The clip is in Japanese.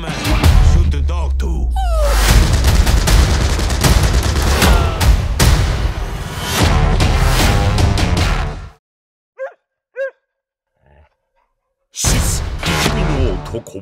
man. Shoot the dog too. Shit! 君の男